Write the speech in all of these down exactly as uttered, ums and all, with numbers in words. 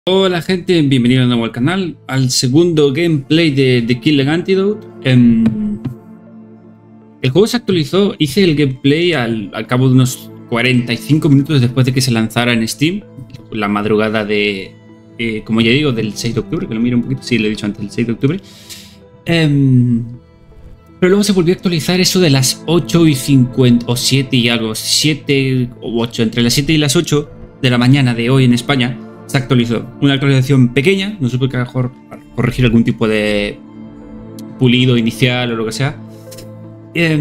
Hola gente, bienvenidos de nuevo al canal, al segundo gameplay de The Killing Antidote. Eh, el juego se actualizó, hice el gameplay al, al cabo de unos cuarenta y cinco minutos después de que se lanzara en Steam, la madrugada de, eh, como ya digo, del seis de octubre, que lo miro un poquito, sí, lo he dicho antes, el seis de octubre. Eh, pero luego se volvió a actualizar eso de las ocho y cincuenta, o siete y algo, siete o ocho, entre las siete y las ocho de la mañana de hoy en España. Se actualizó. Una actualización pequeña, no supe que mejor corregir algún tipo de pulido inicial o lo que sea. Eh,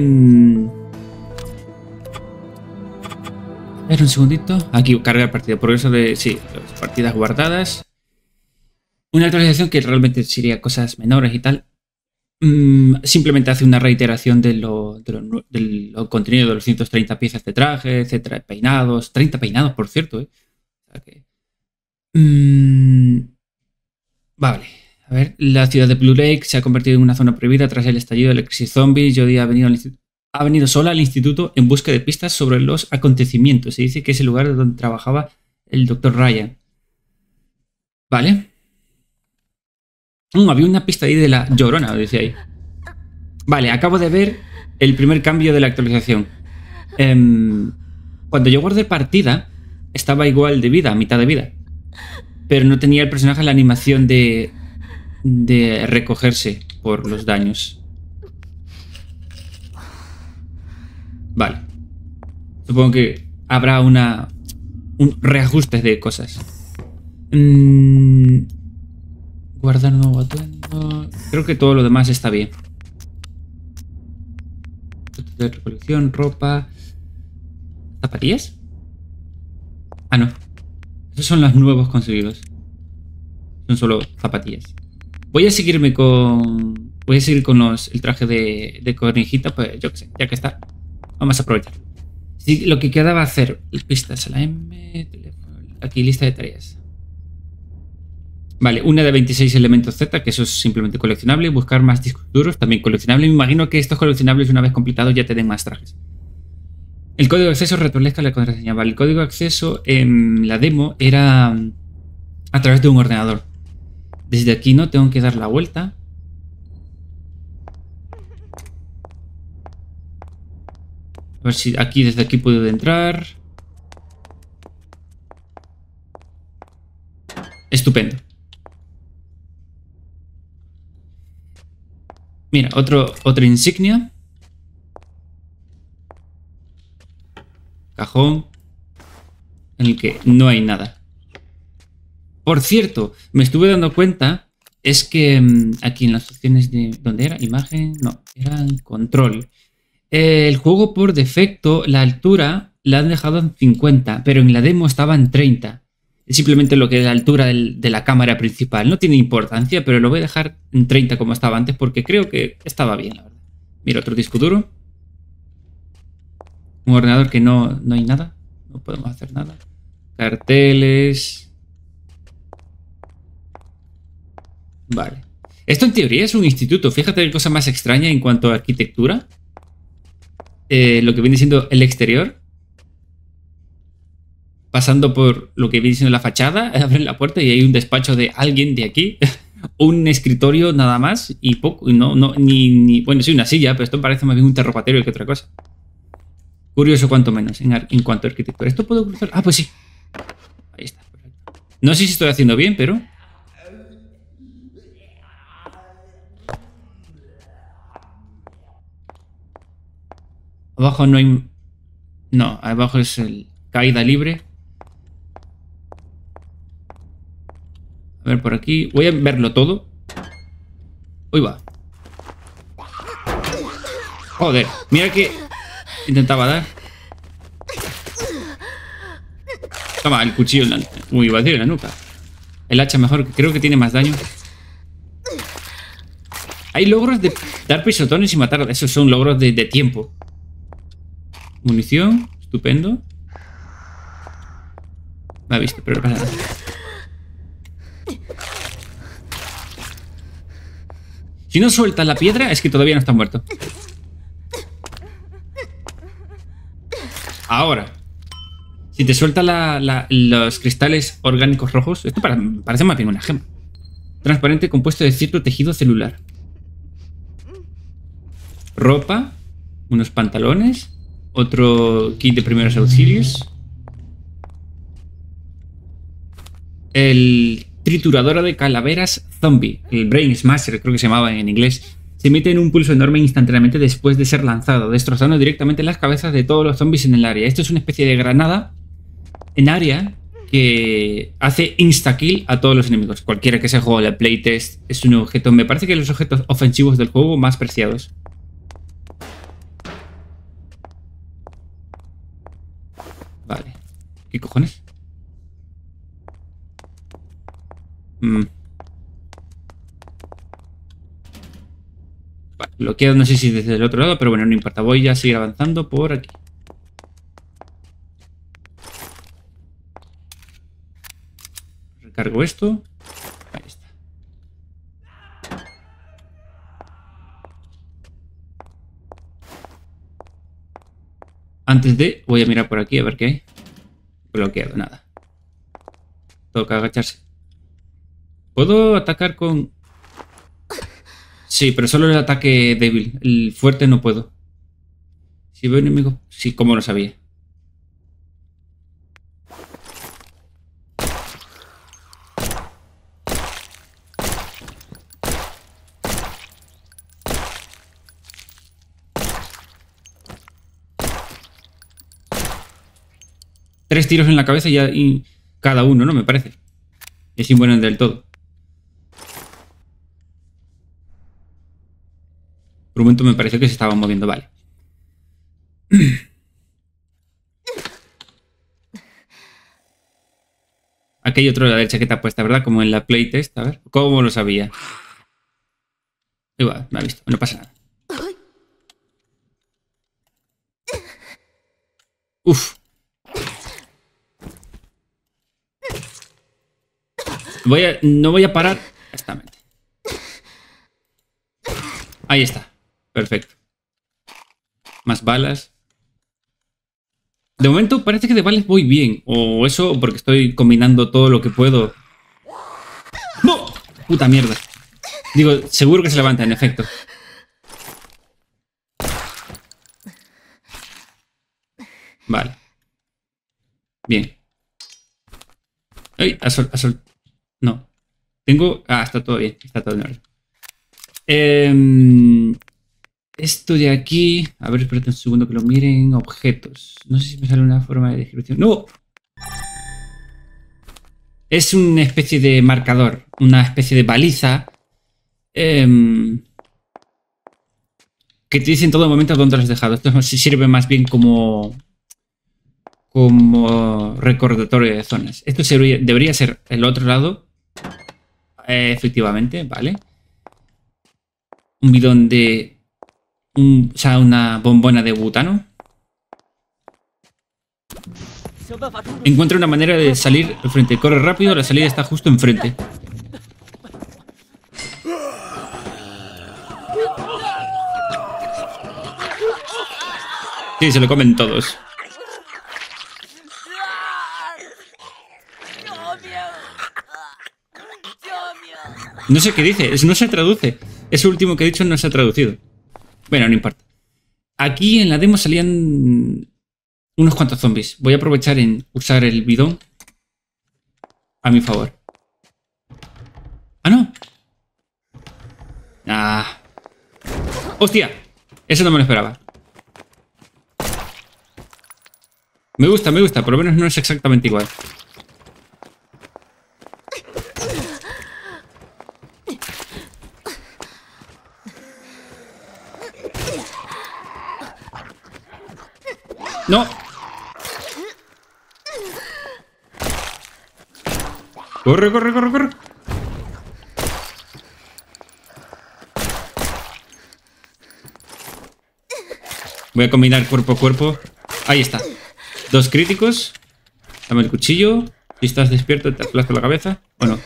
a ver, un segundito. Aquí, cargar partida. Progreso de... Sí, las partidas guardadas. Una actualización que realmente sería cosas menores y tal. Mm, simplemente hace una reiteración de lo, de lo, de lo contenido de los ciento treinta piezas de traje, etcétera. Peinados. treinta peinados, por cierto, ¿eh? O sea que... Mm, vale, a ver, la ciudad de Blue Lake se ha convertido en una zona prohibida tras el estallido de la crisis zombie. Jodie ha venido, al ha venido sola al instituto en busca de pistas sobre los acontecimientos. Se dice que es el lugar donde trabajaba el doctor Ryan. Vale. Mm, había una pista ahí de la Llorona, decía ahí. Vale, acabo de ver el primer cambio de la actualización. Eh, cuando yo guardé partida, estaba igual de vida, a mitad de vida. Pero no tenía el personaje la animación de, de recogerse por los daños. Vale. Supongo que habrá una un reajuste de cosas. Mm, guardar nuevo atuendo. Creo que todo lo demás está bien. De recolección, ropa. ¿Zapatillas? Ah, no. Esos son los nuevos conseguidos. Son solo zapatillas. Voy a seguirme con... Voy a seguir con los, el traje de, de conejita, pues yo qué sé, ya que está. Vamos a aprovechar. Sí, lo que quedaba hacer. Pistas a la M... Teléfono, aquí lista de tareas. Vale, una de veintiséis elementos Z, que eso es simplemente coleccionable. Buscar más discos duros, también coleccionable. Me imagino que estos coleccionables, una vez completados, ya te den más trajes. El código de acceso restablezca la contraseña. Vale, el código de acceso en la demo era a través de un ordenador. Desde aquí no tengo que dar la vuelta. A ver si aquí, desde aquí puedo entrar. Estupendo. Mira, otro, otra insignia. Cajón en el que no hay nada. Por cierto, me estuve dando cuenta, es que mmm, aquí en las opciones de... ¿Dónde era? Imagen, no, era en control. Eh, el juego por defecto, la altura la han dejado en cincuenta, pero en la demo estaba en treinta. Es simplemente lo que es la altura del, de la cámara principal. No tiene importancia, pero lo voy a dejar en treinta como estaba antes porque creo que estaba bien, la verdad. Mira, otro disco duro. Un ordenador que no, no hay nada. No podemos hacer nada. Carteles. Vale. Esto en teoría es un instituto. Fíjate qué cosa más extraña en cuanto a arquitectura. Eh, lo que viene siendo el exterior. Pasando por lo que viene siendo la fachada. Abren la puerta y hay un despacho de alguien de aquí. Un escritorio nada más. Y poco. No, no, ni, ni, bueno, sí, una silla. Pero esto parece más bien un interrogatorio que otra cosa. Curioso cuanto menos en, en cuanto a arquitectura. ¿Esto puedo cruzar? Ah, pues sí. Ahí está. No sé si estoy haciendo bien, pero... Abajo no hay... No, abajo es el caída libre. A ver, por aquí. Voy a verlo todo. Uy, va. Joder, mira que... Intentaba dar. Toma, el cuchillo en la... Uy, iba a decir en la nuca. El hacha mejor, creo que tiene más daño. Hay logros de dar pisotones y matar. Esos son logros de, de tiempo. Munición, estupendo. Me ha visto, pero no pasa nada. Si no sueltas la piedra, es que todavía no está muerto. Si Si te suelta la, la, los cristales orgánicos rojos, esto para, parece más bien una gema. Transparente compuesto de cierto tejido celular. Ropa, unos pantalones, otro kit de primeros auxilios. El trituradora de calaveras zombie, el Brain Smasher creo que se llamaba en inglés, se emite en un pulso enorme instantáneamente después de ser lanzado, destrozando directamente las cabezas de todos los zombies en el área. Esto es una especie de granada en área que hace insta-kill a todos los enemigos. Cualquiera que sea juego de playtest es un objeto, me parece que los objetos ofensivos del juego más preciados. Vale. ¿Qué cojones? Mm. Vale, bloqueado, no sé si desde el otro lado, pero bueno, no importa. Voy a seguir avanzando por aquí. Recargo esto. Ahí está. Antes de... Voy a mirar por aquí a ver qué hay. Bloqueado, nada. Toca agacharse. ¿Puedo atacar con...? Sí, pero solo el ataque débil. El fuerte no puedo. Si veo enemigo... Sí, como lo sabía. Tres tiros en la cabeza y, ya, y cada uno, ¿no? Me parece. Es sin bueno del todo. Por un momento me pareció que se estaban moviendo, vale. Aquí hay otro de la chaqueta puesta, ¿verdad? Como en la playtest, a ver. ¿Cómo lo sabía? Igual, me ha visto, no pasa nada. Uf. Voy a, no voy a parar. Exactamente. Ahí está. Perfecto. Más balas. De momento parece que de balas voy bien. O eso porque estoy combinando todo lo que puedo. ¡No! Puta mierda. Digo, seguro que se levanta, en efecto. Vale. Bien. Ay, a sol, a sol. No. Tengo... Ah, está todo bien. Está todo en orden. Eh, esto de aquí... A ver, espérate un segundo que lo miren. Objetos. No sé si me sale una forma de descripción. ¡No! Es una especie de marcador. Una especie de baliza. Eh, que te dice en todo momento dónde lo has dejado. Esto sirve más bien como... Como recordatorio de zonas. Esto sería, debería ser el otro lado. Eh, efectivamente, vale. Un bidón de... Un, o sea, una bombona de butano. Encuentra una manera de salir al frente. Corre rápido, la salida está justo enfrente. Sí, se lo comen todos. No sé qué dice, no se traduce. Eso último que he dicho no se ha traducido. Bueno, no importa. Aquí en la demo salían unos cuantos zombies. Voy a aprovechar en usar el bidón a mi favor. ¡Ah, no! ¡Ah! ¡Hostia! Eso no me lo esperaba. Me gusta, me gusta. Por lo menos no es exactamente igual. ¡No! ¡Corre, corre, corre, corre! Voy a combinar cuerpo a cuerpo. Ahí está. Dos críticos. Dame el cuchillo. Si estás despierto, te aplasto la cabeza. ¿O no?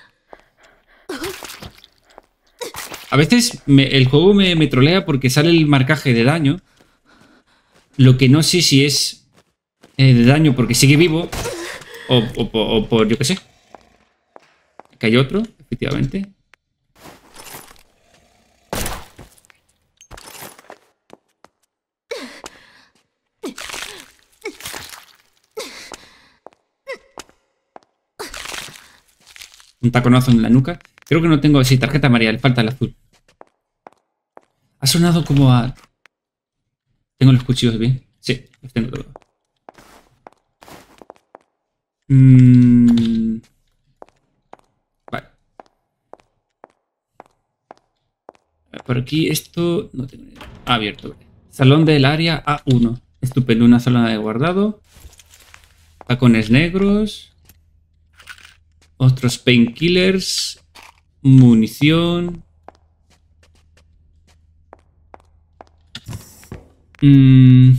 A veces me, el juego me, me trolea porque sale el marcaje de daño. Lo que no sé si es eh, de daño porque sigue vivo. O, o, o, o por, yo qué sé. Aquí hay otro, efectivamente. Un taconazo en la nuca. Creo que no tengo... Sí, tarjeta amarilla, le falta el azul. Ha sonado como a... ¿Tengo los cuchillos bien? Sí, los tengo todos. Mm... Vale. Por aquí esto... No tengo ni idea. Ah, abierto. Salón del área A uno. Estupendo, una zona de guardado. Tacones negros. Otros painkillers. Munición. Mm.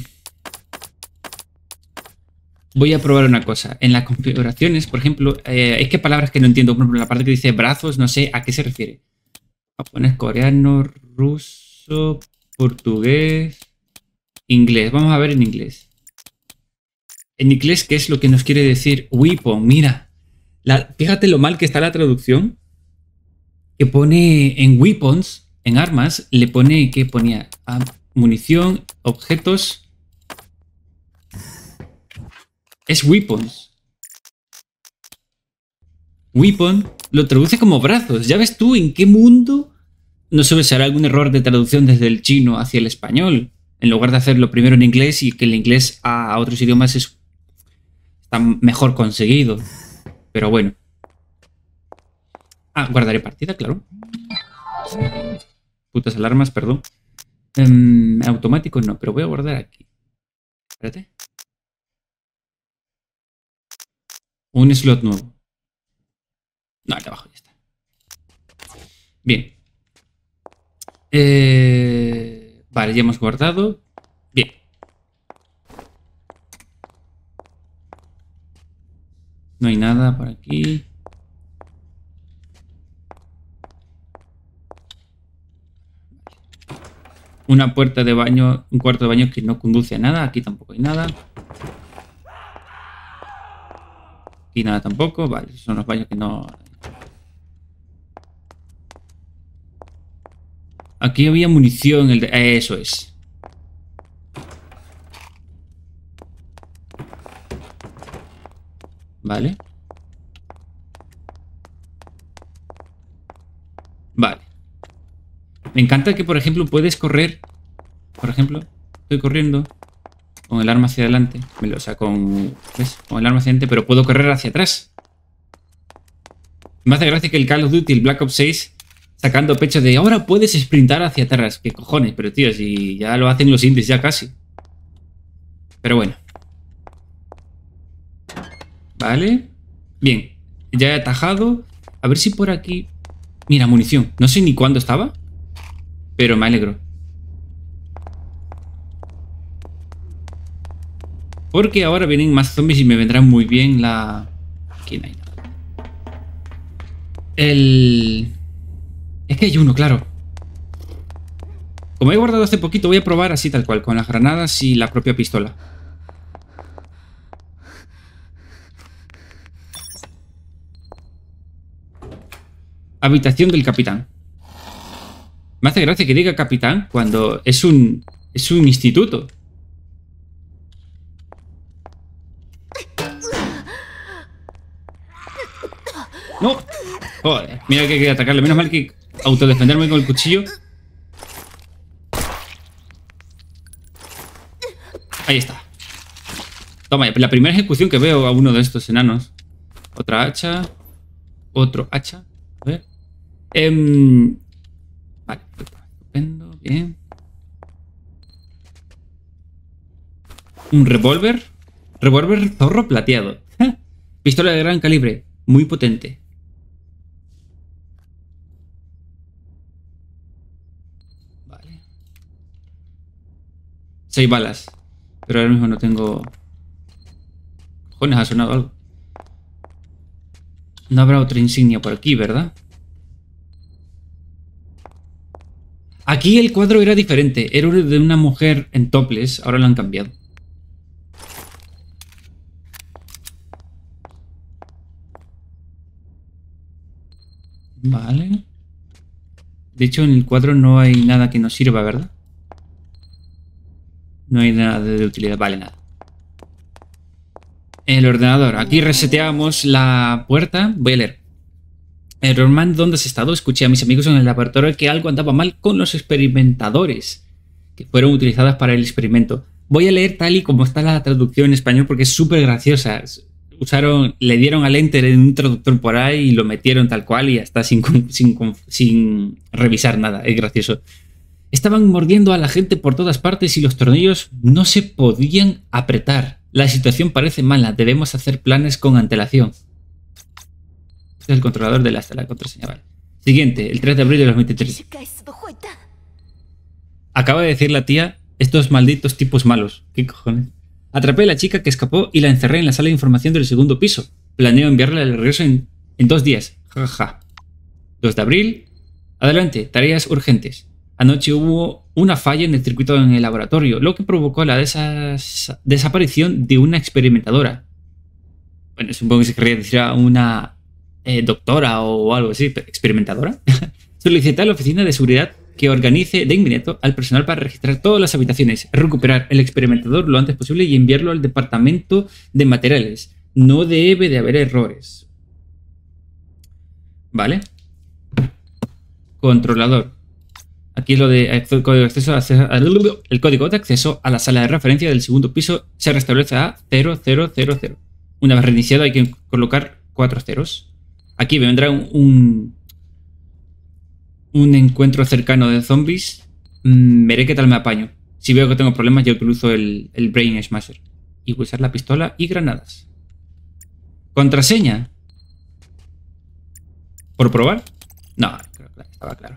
Voy a probar una cosa. En las configuraciones, por ejemplo, eh, es que palabras que no entiendo. Por ejemplo, la parte que dice brazos, no sé a qué se refiere. Japonés, coreano, ruso, portugués, inglés. Vamos a ver en inglés. En inglés, ¿qué es lo que nos quiere decir weapon? Mira, la, fíjate lo mal que está la traducción. Que pone en weapons, en armas, le pone que ponía ah, munición, objetos. Es weapons. Weapon lo traduce como brazos. Ya ves tú en qué mundo. No sé si hará algún error de traducción desde el chino hacia el español. En lugar de hacerlo primero en inglés y que el inglés a otros idiomas es, está mejor conseguido. Pero bueno. Ah, guardaré partida, claro. Putas alarmas, perdón. Um, automático no, pero voy a guardar aquí. Espérate. Un slot nuevo. No, aquí abajo ya está. Bien. Eh, vale, ya hemos guardado. Bien. No hay nada por aquí. Una puerta de baño, un cuarto de baño que no conduce a nada. Aquí tampoco hay nada. Aquí nada tampoco. Vale, son los baños que no... Aquí había munición. El de... Eso es. Vale. Vale. Me encanta que, por ejemplo, puedes correr. Por ejemplo, estoy corriendo con el arma hacia adelante. O sea, con, ¿ves? Con el arma hacia adelante, pero puedo correr hacia atrás. Me hace gracia que el Call of Duty, el Black Ops seis, sacando pecho de ahora puedes sprintar hacia atrás. ¿Qué cojones? Pero tío, si ya lo hacen los indies, ya casi. Pero bueno. Vale. Bien. Ya he atajado. A ver si por aquí... Mira, munición. No sé ni cuándo estaba, pero me alegro. Porque ahora vienen más zombies y me vendrá muy bien la... Aquí no hay nada. El... Es que hay uno, claro. Como he guardado hace poquito, voy a probar así tal cual, con las granadas y la propia pistola. Habitación del capitán. Me hace gracia que diga capitán cuando es un... Es un instituto. ¡No! Joder, mira que hay que atacarle. Menos mal que autodefenderme con el cuchillo. Ahí está. Toma, la primera ejecución que veo a uno de estos enanos. Otra hacha. Otro hacha. A ver. Eh, vale, estupendo, bien. Un revólver. Revólver zorro plateado. Pistola de gran calibre. Muy potente. Vale. Seis balas. Pero ahora mismo no tengo... Cojones, ha sonado algo. No habrá otra insignia por aquí, ¿verdad? Aquí el cuadro era diferente. Era de una mujer en topless. Ahora lo han cambiado. Vale. De hecho, en el cuadro no hay nada que nos sirva, ¿verdad? No hay nada de utilidad. Vale, nada. El ordenador. Aquí reseteamos la puerta. Voy a leer. Eh, Román, ¿dónde has estado? Escuché a mis amigos en el laboratorio que algo andaba mal con los experimentadores que fueron utilizados para el experimento. Voy a leer tal y como está la traducción en español porque es súper graciosa. Usaron, le dieron al enter en un traductor por ahí y lo metieron tal cual y hasta sin, sin, sin revisar nada. Es gracioso. Estaban mordiendo a la gente por todas partes y los tornillos no se podían apretar. La situación parece mala. Debemos hacer planes con antelación. Este es el controlador de la, de la contraseña. Vale. Siguiente, el tres de abril de dos mil veintitrés. Acaba de decir la tía, estos malditos tipos malos. ¿Qué cojones? Atrapé a la chica que escapó y la encerré en la sala de información del segundo piso. Planeo enviarla al regreso en, en dos días. Ja, ja, ja. dos de abril. Adelante, tareas urgentes. Anoche hubo una falla en el circuito en el laboratorio, lo que provocó la desas desaparición de una experimentadora. Bueno, supongo que se querría decir a una eh, doctora o algo así. ¿Experimentadora? Solicité a la oficina de seguridad que organice de inmediato al personal para registrar todas las habitaciones, recuperar el experimentador lo antes posible y enviarlo al departamento de materiales. No debe de haber errores. Vale. Controlador. Aquí es lo de el código de acceso, el código de acceso a la sala de referencia del segundo piso se restablece a cero cero cero cero. Una vez reiniciado hay que colocar cuatro ceros. Aquí me vendrá un, un, un encuentro cercano de zombies. Mm, veré qué tal me apaño. Si veo que tengo problemas yo utilizo el, el Brain Smasher. Y voy a usar la pistola y granadas. Contraseña. ¿Por probar? No, estaba claro.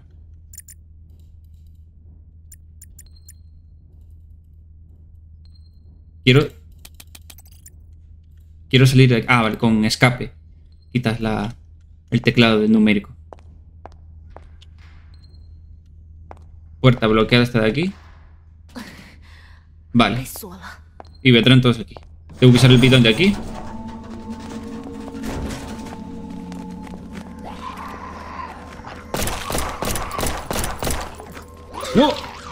Quiero... Quiero salir de... Ah, vale, con escape. Quitas la... el teclado del numérico. Puerta bloqueada esta de aquí. Vale. Y vendrán todos aquí. Tengo que usar el bidón de aquí. ¡No!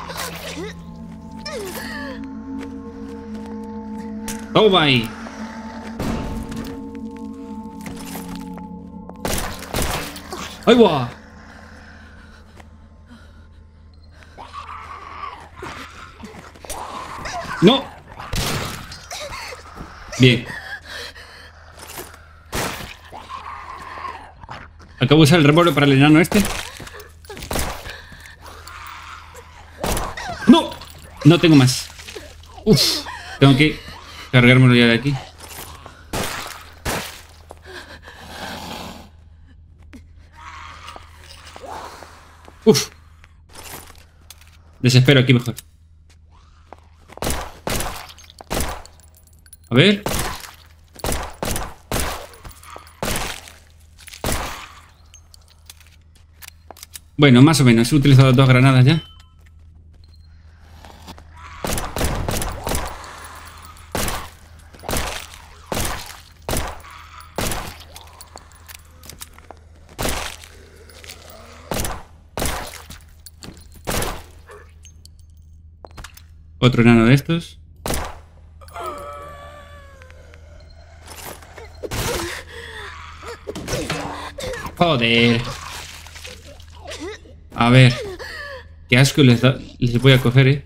¡Toma ahí! ¡Ahí va! ¡No! Bien. Acabo de usar el revólver para el enano este. ¡No! No tengo más. Uf. Tengo que cargármelo ya de aquí. Uf. Desespero aquí mejor. A ver. Bueno, más o menos. He utilizado dos granadas ya. Otro enano de estos. Joder. A ver. Qué asco les, da, les voy a coger, eh.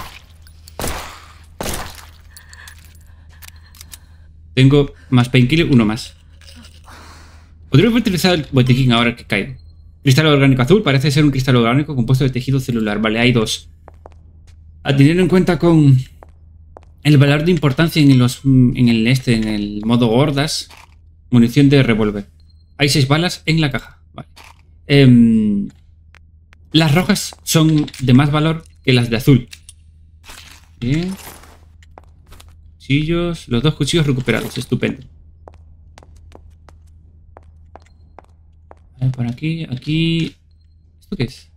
Tengo más painkiller, uno más. Podría utilizar el botiquín ahora que caigo. Cristal orgánico azul. Parece ser un cristal orgánico compuesto de tejido celular. Vale, hay dos. A tener en cuenta con el valor de importancia en, los, en el este, en el modo hordas. Munición de revólver. Hay seis balas en la caja. Vale. Eh, las rojas son de más valor que las de azul. Bien. Cuchillos. Los dos cuchillos recuperados. Estupendo. Vale, por aquí. Aquí. ¿Esto qué es?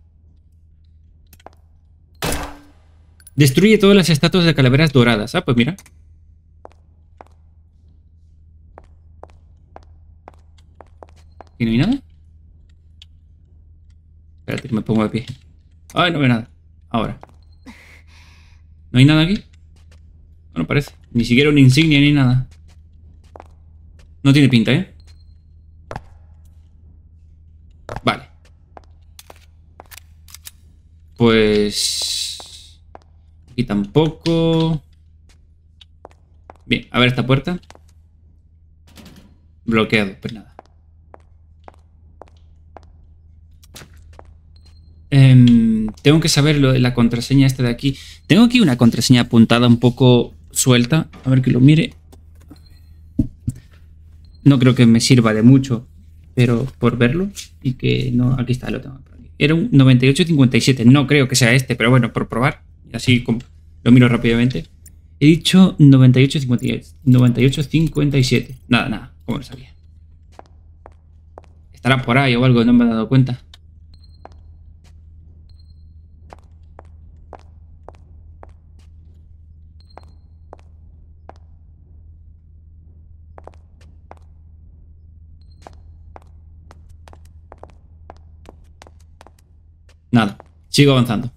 Destruye todas las estatuas de calaveras doradas. Ah, pues mira. ¿Y no hay nada? Espérate que me pongo de pie. Ay, no veo nada. Ahora. ¿No hay nada aquí? No parece. Ni siquiera una insignia ni nada. No tiene pinta, ¿eh? Vale. Pues... Aquí tampoco... Bien, a ver esta puerta. Bloqueado, pues nada. Eh, tengo que saber lo de la contraseña esta de aquí. Tengo aquí una contraseña apuntada un poco suelta. A ver que lo mire. No creo que me sirva de mucho, pero por verlo y que no... Aquí está, lo tengo por aquí. Era un noventa y ocho cincuenta y siete. No creo que sea este, pero bueno, por probar. Así como lo miro rápidamente. He dicho noventa y ocho cincuenta y siete. Nada, nada. ¿Cómo lo sabía? Estará por ahí o algo, no me he dado cuenta. Nada. Sigo avanzando.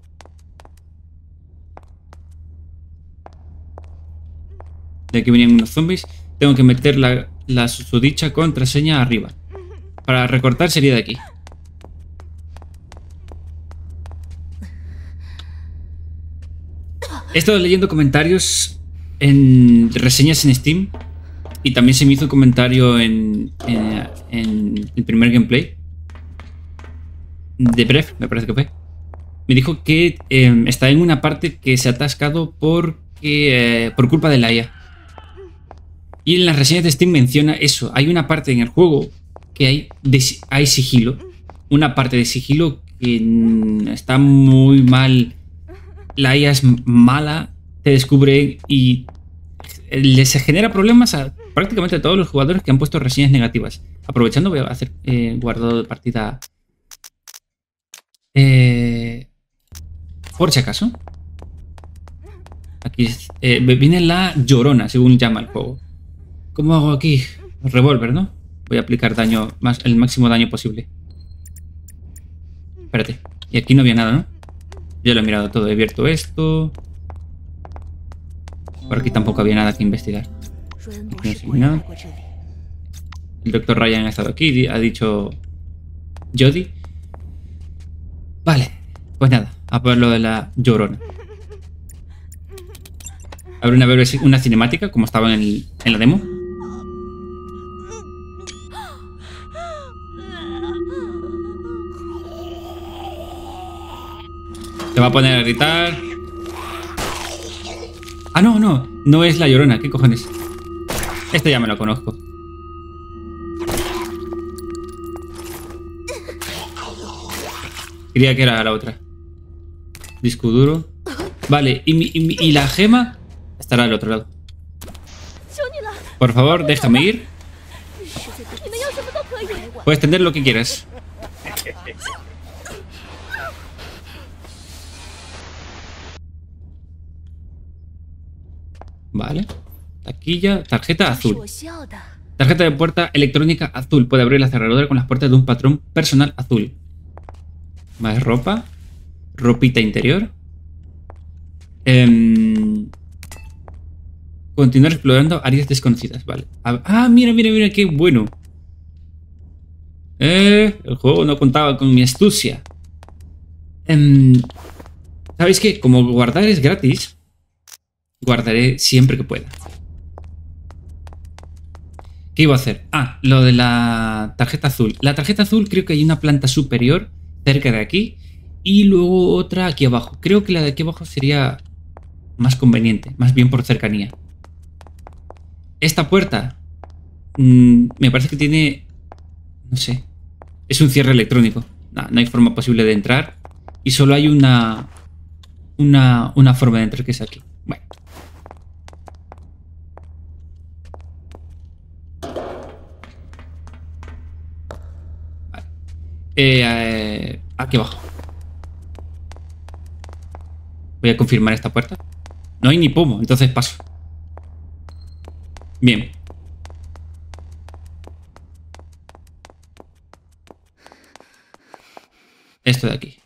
De aquí venían unos zombies. Tengo que meter la, la susodicha contraseña arriba. Para recortar sería de aquí. He estado leyendo comentarios en reseñas en Steam. Y también se me hizo un comentario en, en, en el primer gameplay. De Bref, me parece que fue. Me dijo que eh, está en una parte que se ha atascado porque, eh, por culpa de la I A. Y en las reseñas de Steam menciona eso. Hay una parte en el juego que hay, de, hay sigilo. Una parte de sigilo que mm, está muy mal. La I A es mala, te descubre y les genera problemas a prácticamente a todos los jugadores que han puesto reseñas negativas. Aprovechando, voy a hacer eh, guardado de partida. Eh, por si acaso. Aquí eh, viene la Llorona, según llama el juego. ¿Cómo hago aquí? Revólver, ¿no? Voy a aplicar daño, más, el máximo daño posible. Espérate. Y aquí no había nada, ¿no? Ya lo he mirado todo. He abierto esto. Por aquí tampoco había nada que investigar. Aquí no hay nada. El doctor Ryan ha estado aquí. Ha dicho... Jodie. Vale. Pues nada. A por lo de la Llorona. Abre una, una cinemática, como estaba en, el, en la demo. Se va a poner a gritar. Ah, no, no. No es la Llorona. ¿Qué cojones? Este ya me lo conozco. Creía que era la otra. Disco duro. Vale, y, mi, y, mi, y la gema estará al otro lado. Por favor, déjame ir. Puedes tener lo que quieras. Vale. Taquilla, tarjeta azul. Tarjeta de puerta electrónica azul. Puede abrir la cerradura con las puertas de un patrón personal azul. Más ropa. Ropita interior. Eh, continuar explorando áreas desconocidas. Vale. Ah, mira, mira, mira, qué bueno. Eh, el juego no contaba con mi astucia. Eh, ¿Sabéis qué? Como guardar es gratis, guardaré siempre que pueda. ¿Qué iba a hacer? Ah, lo de la tarjeta azul. La tarjeta azul creo que hay una planta superior cerca de aquí y luego otra aquí abajo. Creo que la de aquí abajo sería más conveniente, más bien por cercanía. Esta puerta mmm, me parece que tiene... no sé. Es un cierre electrónico. No, no hay forma posible de entrar y solo hay una, una, una forma de entrar que es aquí. Bueno. Eh, eh, aquí abajo. Voy a confirmar esta puerta. No hay ni pomo, entonces paso. Bien. Esto de aquí.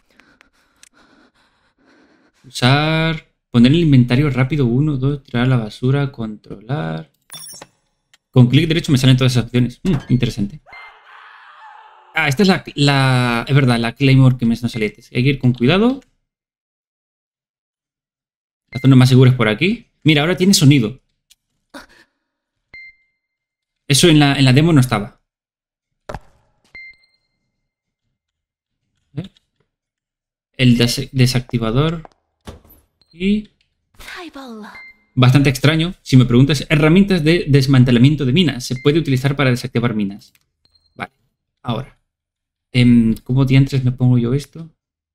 Usar... Poner el inventario rápido. uno, dos, tirar a la basura, controlar... Con clic derecho me salen todas esas opciones. Mm, interesante. Ah, esta es la, la... Es verdad, la Claymore que me no salía antes. Hay que ir con cuidado. La zona más segura es por aquí. Mira, ahora tiene sonido. Eso en la, en la demo no estaba. ¿Eh? El des desactivador. Y... Bastante extraño. Si me preguntas, herramientas de desmantelamiento de minas. Se puede utilizar para desactivar minas. Vale, ahora. Eh, ¿Cómo diantres me pongo yo esto?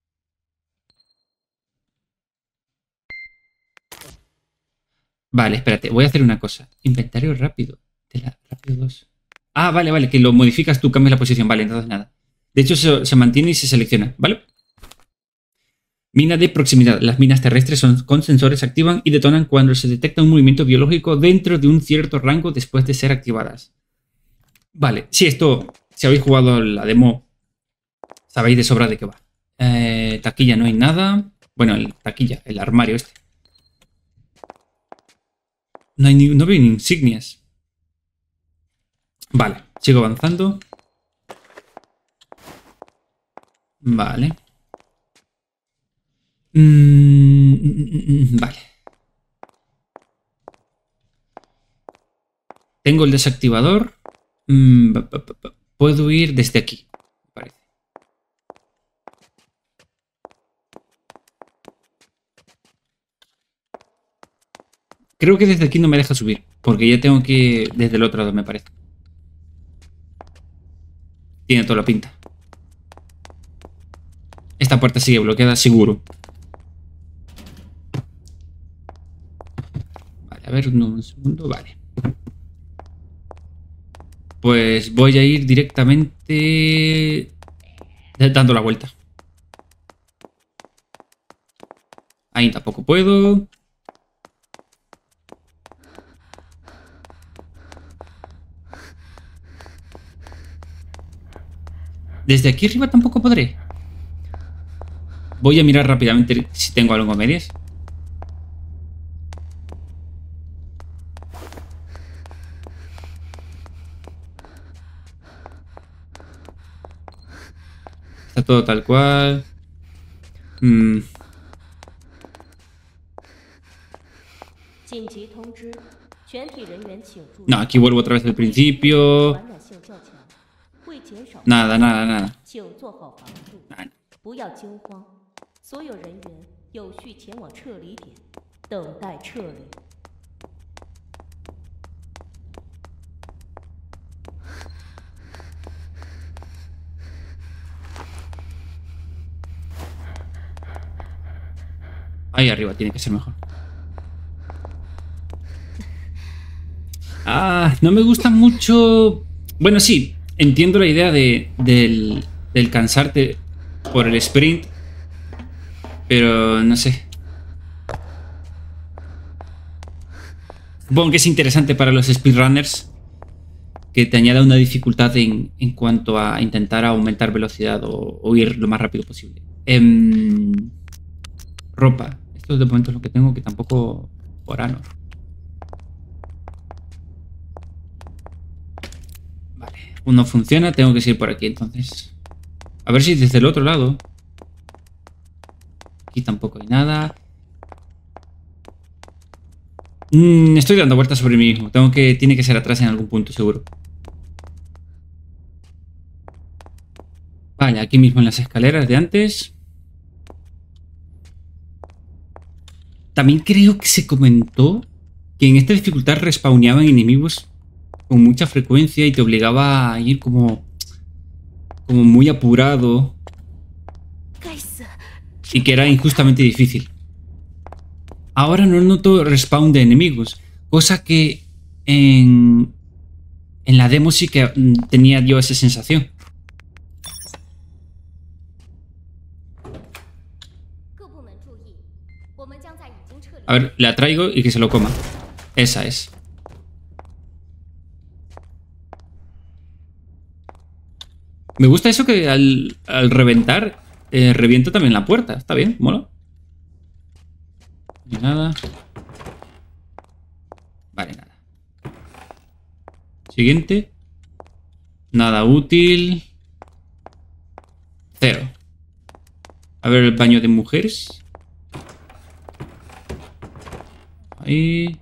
Vale, espérate. Voy a hacer una cosa. Inventario rápido. De la rápido dos. Ah, vale, vale. Que lo modificas tú, cambias la posición. Vale, entonces nada. De hecho, se, se mantiene y se selecciona. ¿Vale? Mina de proximidad. Las minas terrestres son, con sensores se activan y detonan cuando se detecta un movimiento biológico dentro de un cierto rango después de ser activadas. Vale, sí, esto, si habéis jugado la demo, sabéis de sobra de qué va. Eh, taquilla no hay nada. Bueno, el taquilla, el armario este. No, hay ni, no veo ni insignias. Vale, sigo avanzando. Vale. Mm, vale. Tengo el desactivador. Mm, puedo ir desde aquí, me parece. Creo que desde aquí no me deja subir, porque ya tengo que ir desde el otro lado, me parece. Tiene toda la pinta. Esta puerta sigue bloqueada, seguro. Vale, a ver, un segundo, vale. Pues voy a ir directamente dando la vuelta. Ahí tampoco puedo. Desde aquí arriba tampoco podré. Voy a mirar rápidamente si tengo algo a medias. Está todo tal cual. Mm. No, aquí vuelvo otra vez al principio. Nada, nada, nada. Nada. Ahí arriba tiene que ser mejor. Ah, no me gusta mucho... Bueno, sí, entiendo la idea de, del, del cansarte por el sprint, pero no sé. Supongo que es interesante para los speedrunners que te añada una dificultad en, en cuanto a intentar aumentar velocidad o, o ir lo más rápido posible. Eh, ropa. Esto de momento es lo que tengo, que tampoco por ano. Vale, uno funciona, tengo que seguir por aquí entonces. A ver si desde el otro lado. Aquí tampoco hay nada. Mm, estoy dando vueltas sobre mí mismo. Tengo que, tiene que ser atrás en algún punto, seguro. Vale, aquí mismo en las escaleras de antes. También creo que se comentó que en esta dificultad respawneaban enemigos con mucha frecuencia y te obligaba a ir como, como muy apurado. Y que era injustamente difícil. Ahora no noto respawn de enemigos, cosa que en, en la demo sí que tenía yo esa sensación. A ver, la traigo y que se lo coma. Esa es. Me gusta eso que al, al reventar, eh, revienta también la puerta. Está bien, mola. Y nada. Vale, nada. Siguiente. Nada útil. Cero. A ver el baño de mujeres. Ahí.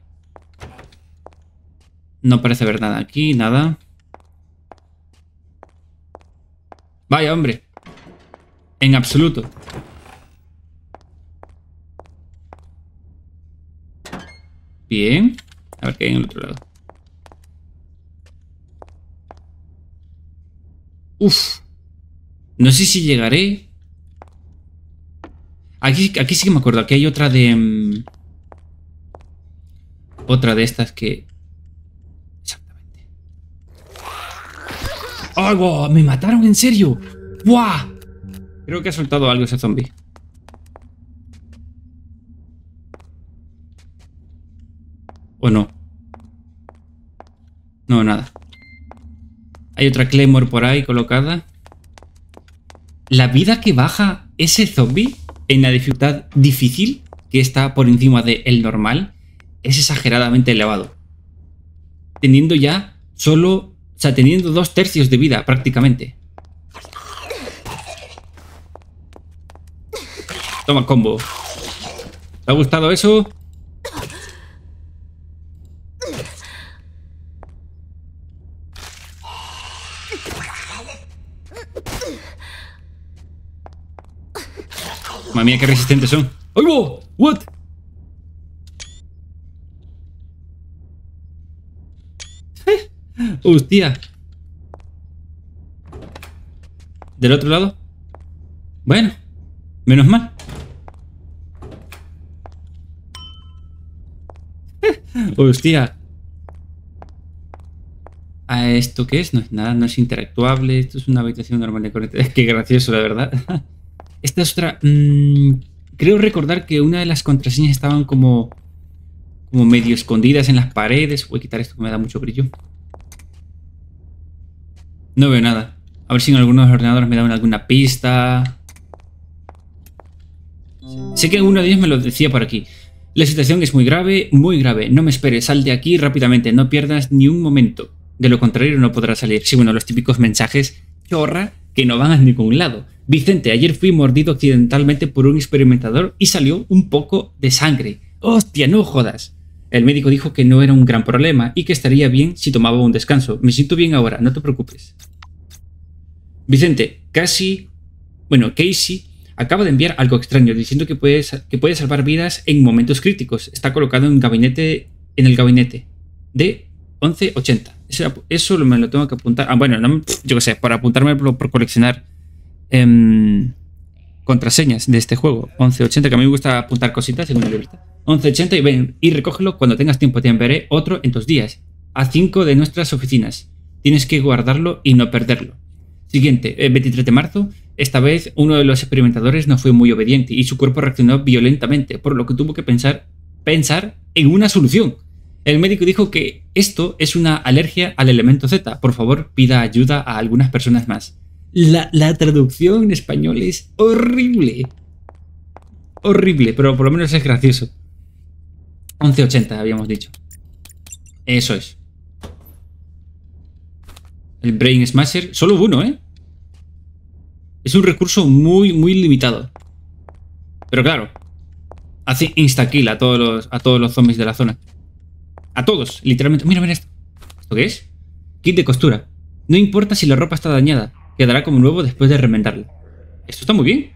No parece haber nada aquí, nada. Vaya, hombre. En absoluto. Bien. A ver qué hay en el otro lado. Uf. No sé si llegaré. Aquí, aquí sí que me acuerdo. Aquí hay otra de... Um, otra de estas que... Exactamente. ¡Ay, wow! ¡Me mataron en serio! ¡Buah! Creo que ha soltado algo ese zombie. ¿O no? No, nada. Hay otra Claymore por ahí colocada. La vida que baja ese zombie en la dificultad difícil, que está por encima del normal, es exageradamente elevado. Teniendo ya solo... O sea, teniendo dos tercios de vida prácticamente. Toma, combo. ¿Te ha gustado eso? Madre mía, qué resistentes son. ¡Ay, wow! ¿What? ¡Hostia! ¿Del otro lado? Bueno, menos mal. ¡Hostia! ¿A esto qué es? No es nada, no es interactuable. Esto es una habitación normal de corriente. Qué gracioso, la verdad. Esta es otra... Mmm, creo recordar que una de las contraseñas estaban como... Como medio escondidas en las paredes. Voy a quitar esto que me da mucho brillo. No veo nada. A ver si en algunos ordenadores me dan alguna pista. Sé que uno de ellos me lo decía por aquí. La situación es muy grave, muy grave. No me esperes, sal de aquí rápidamente. No pierdas ni un momento. De lo contrario no podrás salir. Sí, bueno, los típicos mensajes chorra que no van a ningún lado. Vicente, ayer fui mordido accidentalmente por un experimentador y salió un poco de sangre. ¡Hostia, no jodas! El médico dijo que no era un gran problema y que estaría bien si tomaba un descanso. Me siento bien ahora, no te preocupes. Vicente, casi... Bueno, Casey acaba de enviar algo extraño diciendo que puede, que puede salvar vidas en momentos críticos. Está colocado en, un gabinete, en el gabinete de once ochenta. Eso, eso me lo tengo que apuntar. Ah, bueno, no, yo qué sé, para apuntarme por, por coleccionar eh, contraseñas de este juego. once ochenta, que a mí me gusta apuntar cositas en una libreta. once ochenta y ven y recógelo cuando tengas tiempo. Te enviaré otro en dos días. A cinco de nuestras oficinas. Tienes que guardarlo y no perderlo. Siguiente, eh, veintitrés de marzo. Esta vez uno de los experimentadores no fue muy obediente y su cuerpo reaccionó violentamente, por lo que tuvo que pensar, pensar en una solución. El médico dijo que esto es una alergia al elemento Z. Por favor, pida ayuda a algunas personas más. La, la traducción en español es horrible. Horrible, pero por lo menos es gracioso. once ochenta habíamos dicho. Eso es. El Brain Smasher. Solo uno, ¿eh? Es un recurso muy, muy limitado. Pero claro, hace insta-kill a todos los, a todos los zombies de la zona. A todos, literalmente. Mira, mira esto. ¿Esto qué es? Kit de costura. No importa si la ropa está dañada. Quedará como nuevo después de remendarla. Esto está muy bien.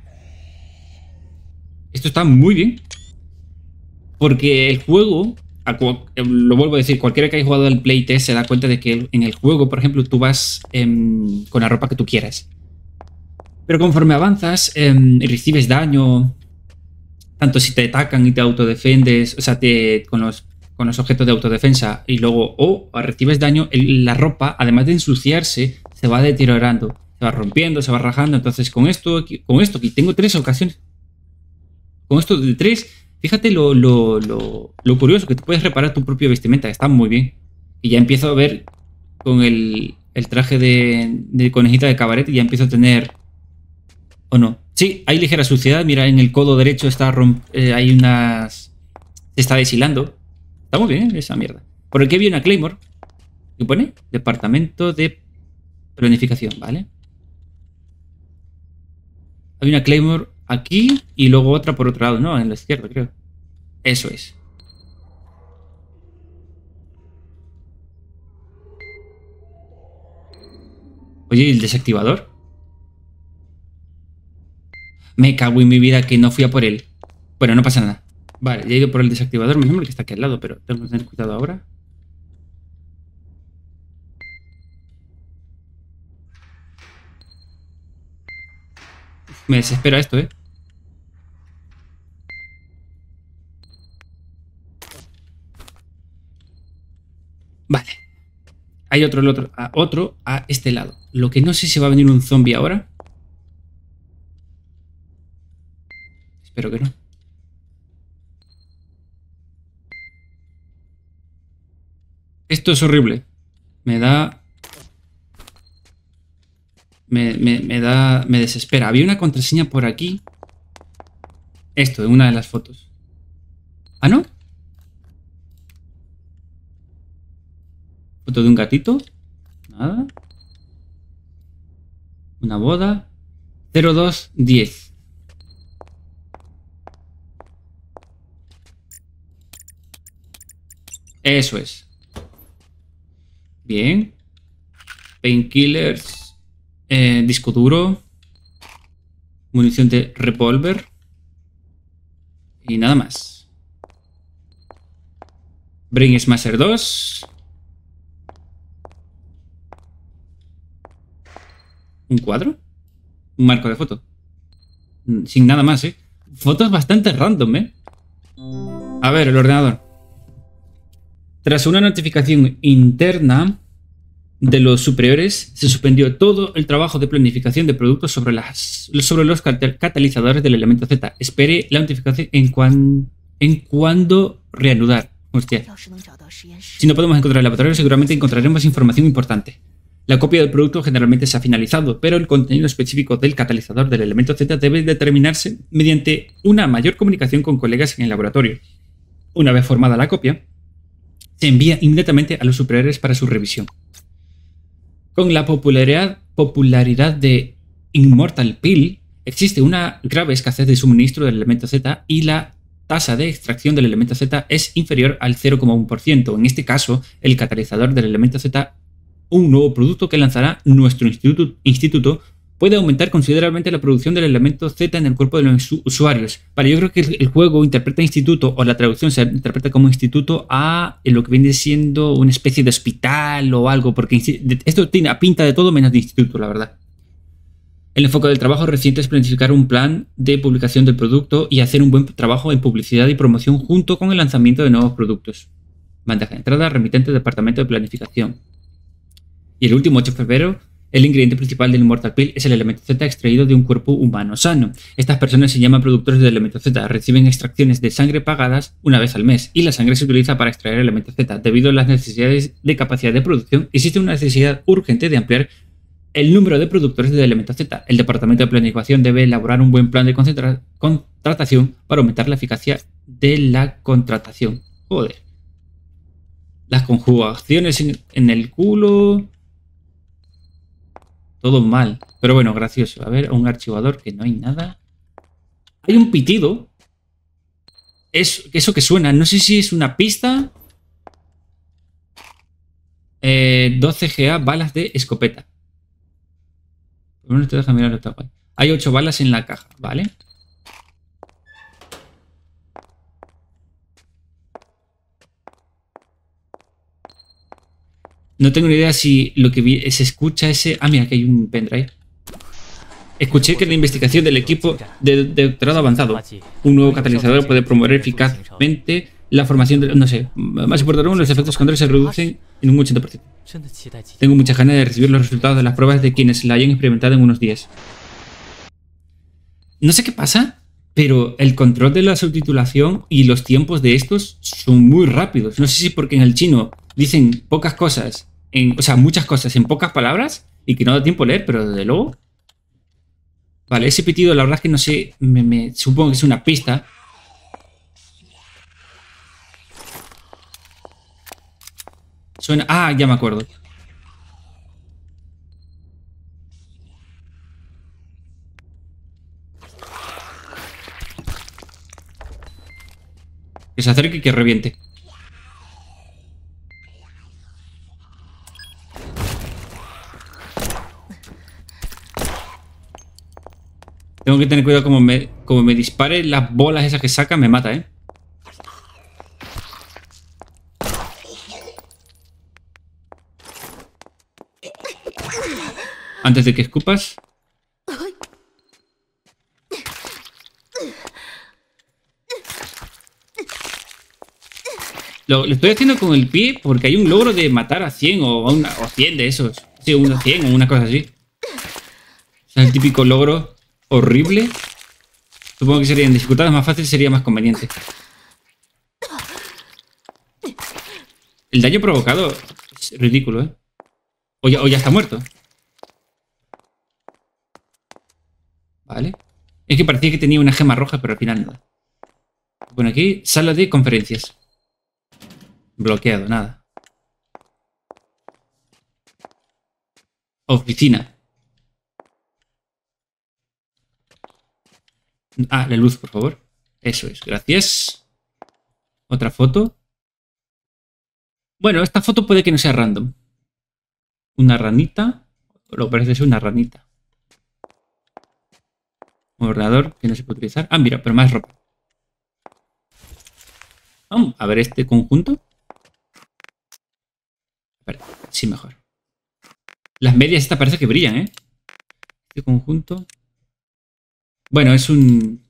Esto está muy bien. Porque el juego... Lo vuelvo a decir, cualquiera que haya jugado al playtest se da cuenta de que en el juego, por ejemplo, tú vas eh, con la ropa que tú quieras. Pero conforme avanzas eh, y recibes daño, tanto si te atacan y te autodefendes, o sea, te, con, los, con los objetos de autodefensa, y luego o recibes daño, el, la ropa, además de ensuciarse, se va deteriorando, se va rompiendo, se va rajando. Entonces, con esto, con esto que tengo tres ocasiones, con esto de tres, fíjate lo, lo, lo, lo curioso, que te puedes reparar tu propia vestimenta, está muy bien. Y ya empiezo a ver con el... el traje de, de conejita de cabaret y ya empiezo a tener... ¿O no? Sí, hay ligera suciedad. Mira, en el codo derecho está romp... eh, hay unas... Se está deshilando. Está muy bien, ¿eh? Esa mierda. Por aquí había una Claymore. ¿Qué pone? Departamento de planificación, ¿vale? Hay una Claymore aquí y luego otra por otro lado, ¿no? En la izquierda, creo. Eso es. Oye, ¿y el desactivador? Me cago en mi vida que no fui a por él. Bueno, no pasa nada. Vale, ya he ido por el desactivador, mismo el que está aquí al lado, pero tengo que tener cuidado ahora. Me desespera esto, ¿eh? Vale. Hay otro, el otro, a otro a este lado. Lo que no sé si va a venir un zombie ahora. Espero que no. Esto es horrible. Me da... Me, me, me da... Me desespera. Había una contraseña por aquí. Esto, en una de las fotos. ¿Ah, no? Foto de un gatito. Nada. Una boda. cero dos diez. Eso es. Bien. Painkillers. Eh, disco duro. Munición de revólver. Y nada más. Brain Smasher dos. ¿Un cuadro? Un marco de foto. Sin nada más, ¿eh? Fotos bastante random, ¿eh? A ver, el ordenador. Tras una notificación interna de los superiores, se suspendió todo el trabajo de planificación de productos sobre, las, sobre los catalizadores del elemento Z. Espere la notificación en, cuan, en cuando reanudar. Hostia. Si no podemos encontrar el laboratorio, seguramente encontraremos información importante. La copia del producto generalmente se ha finalizado, pero el contenido específico del catalizador del elemento Z debe determinarse mediante una mayor comunicación con colegas en el laboratorio. Una vez formada la copia, se envía inmediatamente a los superiores para su revisión. Con la popularidad, popularidad de Immortal Pill, existe una grave escasez de suministro del elemento Z y la tasa de extracción del elemento Z es inferior al cero coma uno por ciento. En este caso, el catalizador del elemento Z, un nuevo producto que lanzará nuestro instituto, instituto, puede aumentar considerablemente la producción del elemento Z en el cuerpo de los usuarios. Vale, yo creo que el juego interpreta instituto, o la traducción se interpreta como instituto a lo que viene siendo una especie de hospital o algo, porque esto tiene a pinta de todo menos de instituto, la verdad. El enfoque del trabajo reciente es planificar un plan de publicación del producto y hacer un buen trabajo en publicidad y promoción junto con el lanzamiento de nuevos productos. Bandeja de entrada, remitente, departamento de planificación. Y el último ocho de febrero, el ingrediente principal del Immortal Pill es el elemento Z extraído de un cuerpo humano sano. Estas personas se llaman productores del elemento Z, reciben extracciones de sangre pagadas una vez al mes y la sangre se utiliza para extraer el elemento Z. Debido a las necesidades de capacidad de producción, existe una necesidad urgente de ampliar el número de productores del elemento Z. El departamento de planificación debe elaborar un buen plan de contratación para aumentar la eficacia de la contratación. Joder. Las conjugaciones en, en el culo... Todo mal. Pero bueno, gracioso. A ver, un archivador que no hay nada. Hay un pitido. Es eso que suena. No sé si es una pista. Eh, doce G A balas de escopeta. Por lo menos te deja mirar otra guay. Hay ocho balas en la caja, ¿vale? No tengo ni idea si lo que vi, se escucha ese... Ah, mira, que hay un pendrive. Escuché que la investigación del equipo de, de doctorado avanzado, un nuevo catalizador puede promover eficazmente la formación de... No sé, más importante aún, los efectos secundarios se reducen en un ochenta por ciento. Tengo muchas ganas de recibir los resultados de las pruebas de quienes la hayan experimentado en unos días. No sé qué pasa, pero el control de la subtitulación y los tiempos de estos son muy rápidos. No sé si porque en el chino dicen pocas cosas en, o sea, muchas cosas en pocas palabras y que no da tiempo a leer, pero desde luego. Vale, ese pitido, la verdad es que no sé, me, me supongo que es una pista. Suena... Ah, ya me acuerdo. Que se acerque y que reviente. Tengo que tener cuidado como me, como me dispare las bolas esas que saca, me mata, ¿eh? Antes de que escupas. Lo, lo estoy haciendo con el pie porque hay un logro de matar a cien o, a una, o cien de esos. Sí, uno cien o una cosa así. Es el típico logro horrible. Supongo que sería en dificultades más fáciles, sería más conveniente. El daño provocado es ridículo, ¿eh? O ya, o ya está muerto. Vale. Es que parecía que tenía una gema roja, pero al final no. Bueno, aquí, sala de conferencias. Bloqueado, nada. Oficina. Ah, la luz, por favor. Eso es, gracias. Otra foto. Bueno, esta foto puede que no sea random. Una ranita. Lo que parece ser una ranita. Un ordenador que no se puede utilizar. Ah, mira, pero más ropa. Vamos a ver este conjunto. Vale, sí, mejor. Las medias estas parece que brillan, ¿eh? Este conjunto. Bueno, es un...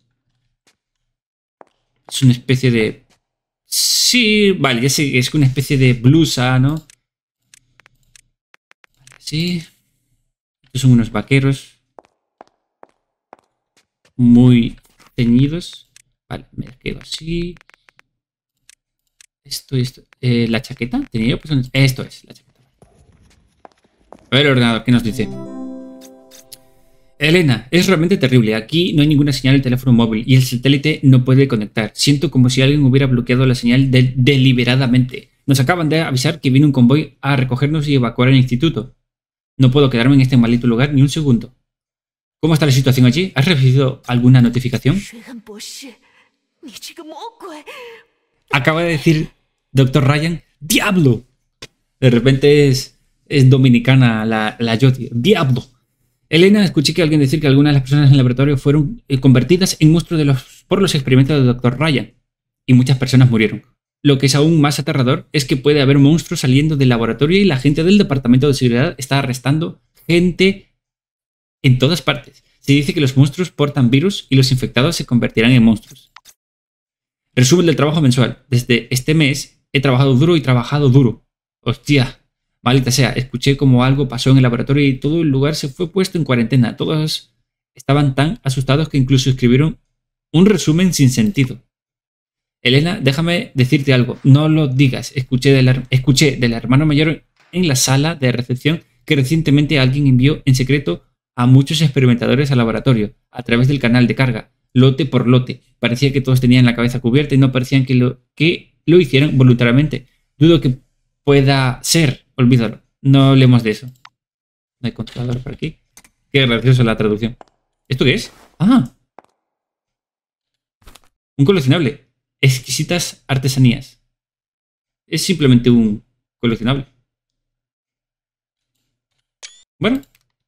Es una especie de... Sí, vale, ya sé que es una especie de blusa, ¿no? Sí. Estos son unos vaqueros. Muy ceñidos. Vale, me quedo así. Esto y esto. Eh, ¿La chaqueta? ¿Tenía yo? Pues, esto es la chaqueta. A ver el ordenador, ¿qué nos dice? Elena, es realmente terrible. Aquí no hay ninguna señal del teléfono móvil y el satélite no puede conectar. Siento como si alguien hubiera bloqueado la señal de deliberadamente. Nos acaban de avisar que viene un convoy a recogernos y evacuar el instituto. No puedo quedarme en este maldito lugar ni un segundo. ¿Cómo está la situación allí? ¿Has recibido alguna notificación? Acaba de decir doctor Ryan, ¡diablo! De repente es, es dominicana la, la Yoti. ¡Diablo! Elena, escuché que alguien decir que algunas de las personas en el laboratorio fueron eh, convertidas en monstruos de los, por los experimentos del doctor Ryan. Y muchas personas murieron. Lo que es aún más aterrador es que puede haber monstruos saliendo del laboratorio y la gente del departamento de seguridad está arrestando gente en todas partes. Se dice que los monstruos portan virus y los infectados se convertirán en monstruos. Resumen del trabajo mensual. Desde este mes he trabajado duro y trabajado duro. Hostia, maldita sea. Escuché como algo pasó en el laboratorio y todo el lugar se fue puesto en cuarentena. Todos estaban tan asustados que incluso escribieron un resumen sin sentido. Elena, déjame decirte algo. No lo digas. Escuché del, escuché del hermano mayor en la sala de recepción que recientemente alguien envió en secreto a muchos experimentadores al laboratorio a través del canal de carga, lote por lote. Parecía que todos tenían la cabeza cubierta y no parecían que lo, que lo hicieran voluntariamente. Dudo que pueda ser. Olvídalo. No hablemos de eso. No hay controlador por aquí. Qué graciosa la traducción. ¿Esto qué es? Ah. Un coleccionable. Exquisitas artesanías. Es simplemente un coleccionable. Bueno.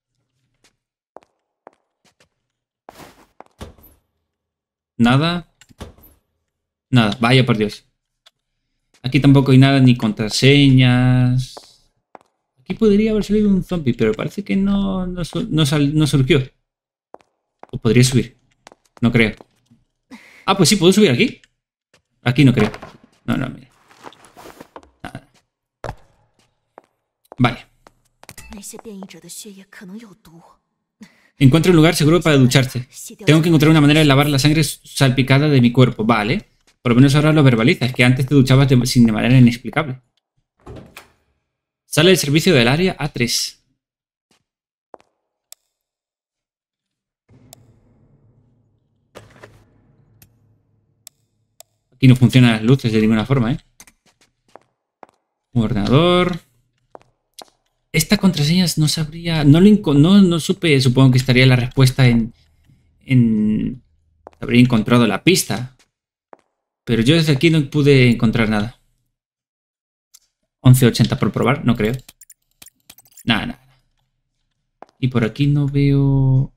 Nada. Nada. Vaya por Dios. Aquí tampoco hay nada ni contraseñas. Aquí podría haber salido un zombie, pero parece que no, no, no, sal, no surgió. O podría subir. No creo. Ah, pues sí, puedo subir aquí. Aquí no creo. No, no, mira. Nada. Vale. Encuentro un lugar seguro para ducharse. Tengo que encontrar una manera de lavar la sangre salpicada de mi cuerpo. Vale. Por lo menos ahora lo verbalizas, que antes te duchabas de, sin de manera inexplicable. Sale del servicio del área A tres. Aquí no funcionan las luces de ninguna forma, ¿eh? Un ordenador. Esta contraseña no sabría... No, lo no, no supe, supongo que estaría la respuesta en... en... Habría encontrado la pista. Pero yo desde aquí no pude encontrar nada. once ochenta por probar, no creo. Nada, nada. Y por aquí no veo...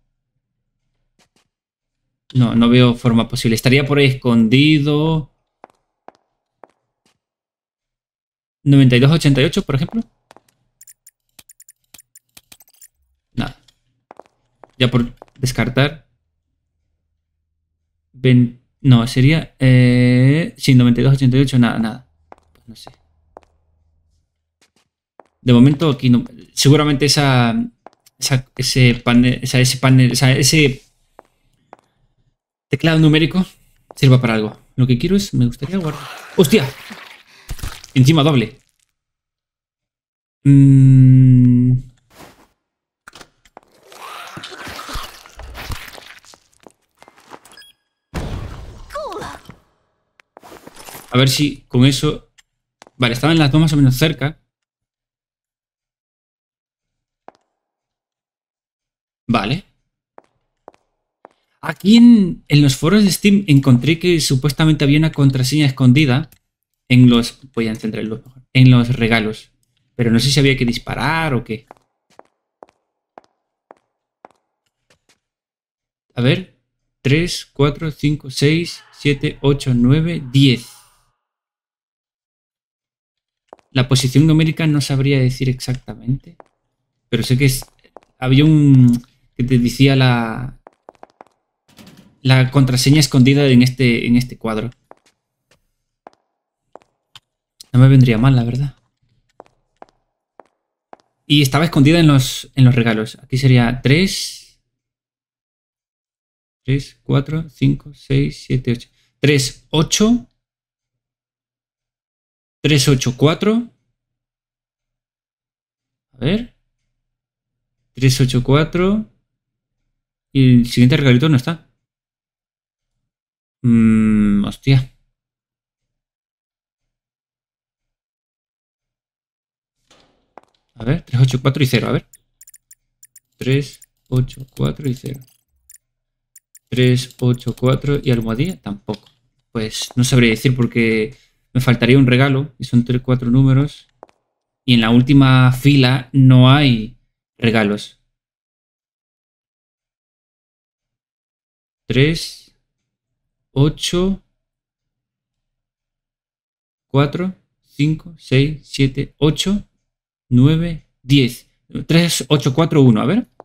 No, no veo forma posible. Estaría por ahí escondido. noventa y dos ochenta y ocho, por ejemplo. Nada. Ya por descartar. Ven... No, sería... Eh... Sí, noventa y dos ochenta y ocho, nada, nada. Pues no sé. De momento aquí no... Seguramente esa... esa ese panel... Esa, ese panel... Esa, ese... teclado numérico sirva para algo. Lo que quiero es... Me gustaría guardar... ¡Hostia! Encima doble. Mm... A ver si con eso... Vale, estaban las dos más o menos cerca. Vale. Aquí en, en los foros de Steam encontré que supuestamente había una contraseña escondida en los... Voy a encender el luz mejor. En los regalos. Pero no sé si había que disparar o qué. A ver. tres, cuatro, cinco, seis, siete, ocho, nueve, diez. La posición numérica no sabría decir exactamente. Pero sé que es... Había un... que te decía la... La contraseña escondida en este, en este cuadro. No me vendría mal, la verdad. Y estaba escondida en los, en los regalos. Aquí sería tres... tres, cuatro, cinco, seis, siete, ocho. tres, ocho... tres, ocho, cuatro. A ver. tres, ocho, cuatro. Y el siguiente regalito no está. Mmm, hostia. A ver, tres, ocho, cuatro y cero. A ver. tres, ocho, cuatro y cero. tres, ocho, cuatro y almohadilla tampoco. Pues no sabría decir porque me faltaría un regalo. Y son tres, cuatro números. Y en la última fila no hay regalos. tres, ocho, cuatro, cinco, seis, siete, ocho, nueve, diez. tres, ocho, cuatro, uno. A ver.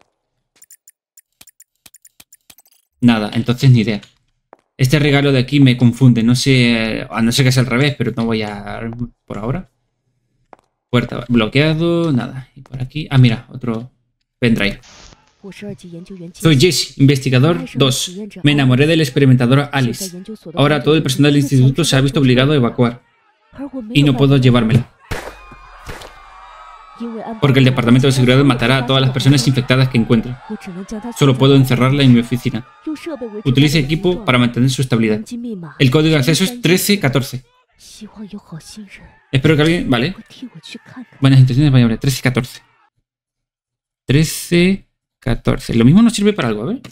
Nada, entonces ni idea. Este regalo de aquí me confunde. No sé, a no ser que sea al revés, pero no voy a... por ahora. Puerta bloqueado, nada. Y por aquí... Ah, mira, otro pendrive. Soy Jesse, investigador dos. Me enamoré de la experimentadora Alice. Ahora todo el personal del instituto se ha visto obligado a evacuar. Y no puedo llevármela. Porque el departamento de seguridad matará a todas las personas infectadas que encuentre. Solo puedo encerrarla en mi oficina. Utilice equipo para mantener su estabilidad. El código de acceso es trece catorce. Espero que alguien... Vale. Buenas intenciones, vaya, trece catorce. trece catorce. Lo mismo nos sirve para algo, a ver.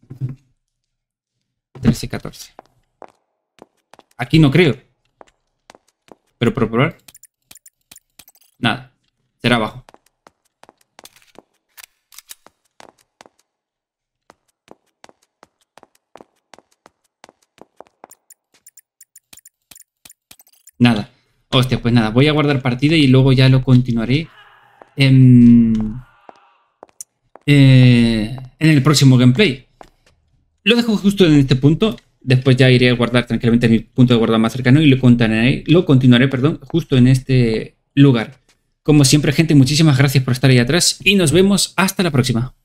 trece catorce. Aquí no creo. Pero por probar. Nada. Será abajo. Nada. Hostia, pues nada. Voy a guardar partida y luego ya lo continuaré en, eh, en el próximo gameplay. Lo dejo justo en este punto. Después ya iré a guardar tranquilamente en mi punto de guardado más cercano y lo continuaré, lo continuaré, perdón, justo en este lugar. Como siempre, gente, muchísimas gracias por estar ahí atrás y nos vemos hasta la próxima.